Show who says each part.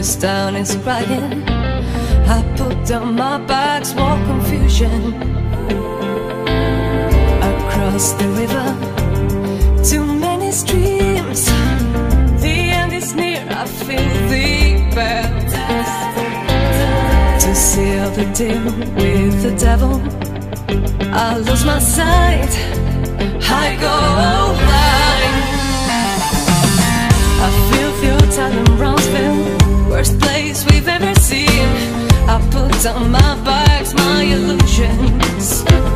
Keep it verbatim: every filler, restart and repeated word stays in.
Speaker 1: this town is crying. I put down my bags, more confusion. Across the river, too many streams. The end is near, I feel the bell. To seal the deal with the devil, I lose my sight, I go blind. I feel futile in Brownsville, worst place we've ever seen. I put down my bags, my illusions.